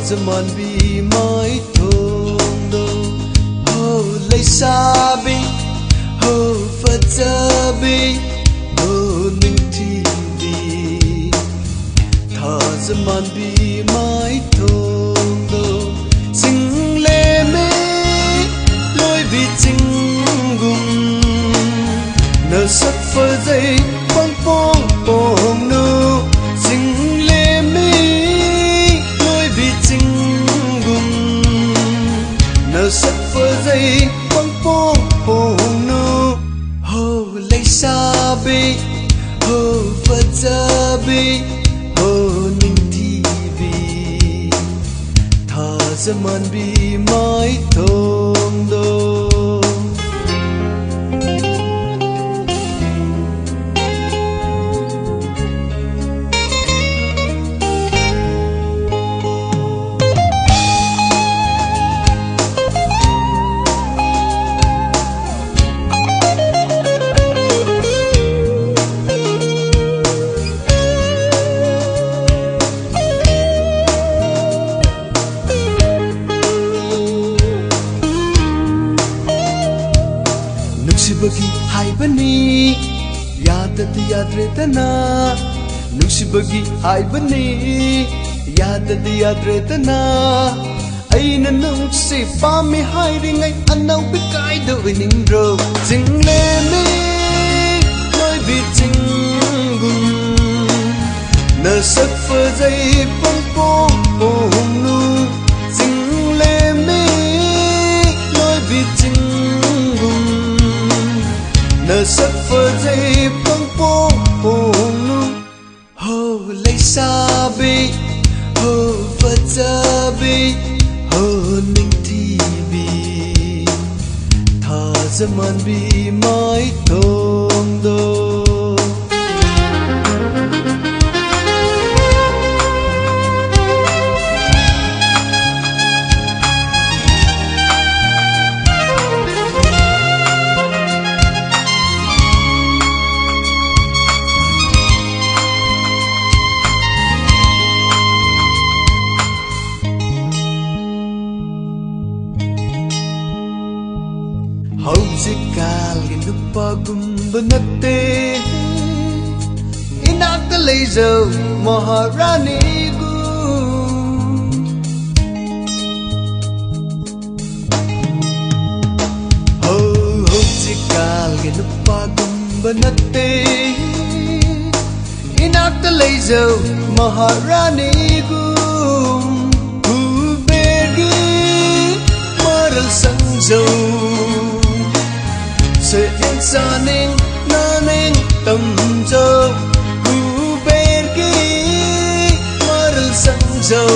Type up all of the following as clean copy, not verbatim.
zaman bi mai thong do ho lay sa bi ho phật cha bi ho ning thi bi tha zaman bi mai thong do sing le me lối bi ching gum nở sắc phơi dây băng phong bồng nu sing le me lối bi ching gum nở sắc phơi dây băng phong bồng nu ho lay sa bi ho phật cha bi ho ning thi bi tha zaman bi mai thong do Nuksibagi haibani yadad yadretana Nuksibagi haibani yadad yadretana Aina nungsi pami hairingai anaw bikai do iningro Jingle me loi bi jingum Na sak fa jai pong pong pong nu Jingle me loi bi jingum Na sắc phơi dây băng bông bông nu ho lay sa bi ho phật cha bi ho ning thi bi tha zaman bi mai thong do Hausikal ginupa gumbanate inakta laser maharani gu Hausikal ginupa gumbanate inakta laser maharani gu Kuberi maral sangjau Se insaning naning tamjau Kubergi maral sangjau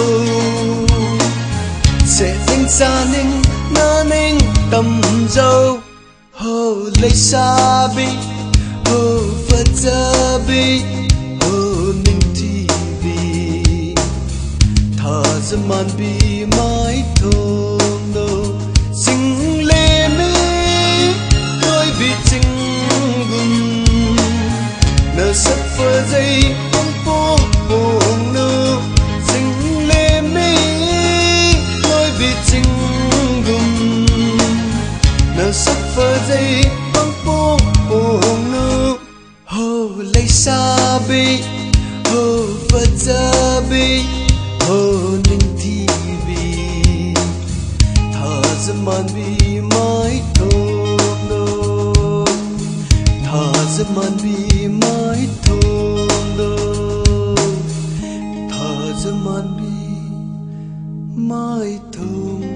Se insaning naning tamjau Ho lay sa bi ho phật cha bi ho ning thi bi tha zaman bi mai thong do sing le me bi ching gum na sắc phơi dây băng bông bông nu sing le me lối bi ching gum na sắc phơi dây băng bông bông nu ho lay sa bi ho phật cha bi ho ning thi bi tha zaman bi mai thong do zaman bi mai thong do tha zaman bi mai thong